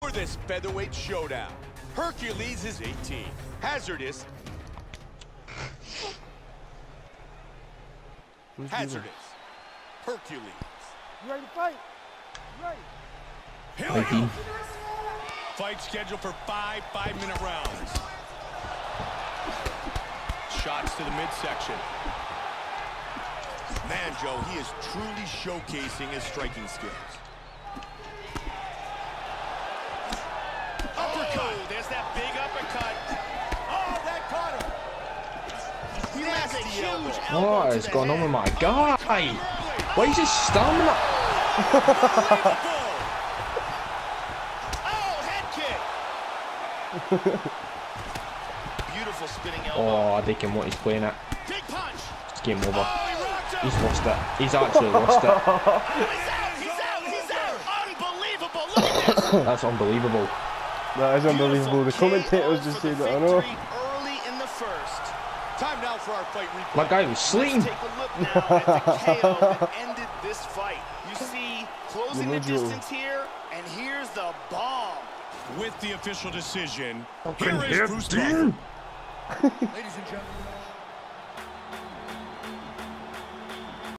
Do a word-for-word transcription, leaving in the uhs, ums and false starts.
for this featherweight showdown. Hercules is eighteen. Hazardous. Who's Hazardous. Hercules. You ready to fight? You ready? Here we go. Fight scheduled for five five-minute rounds. Shots to the midsection. Man, Joe, he is truly showcasing his striking skills. Uppercut. Oh, there's that big uppercut. Oh, that caught him. He has a huge elbow. What is going on with my guy? Why is his stamina? Oh, head kick. Beautiful spinning elbow. Oh, I think what he's playing at. Big punch. It's game over. Oh, he rocked him. He's lost it. He's actually lost it. Oh, he's out. He's out. He's out. Unbelievable. Look at this. That's unbelievable. That is unbelievable. The commentators just say that. I know. Early in the first. Time now for our fight replay. My guy was sleeping. Let's take a look now at the K O that ended this fight. You see, closing the distance here, and here's the bomb. With the official decision, here is Bruce Buffer. Ladies and gentlemen.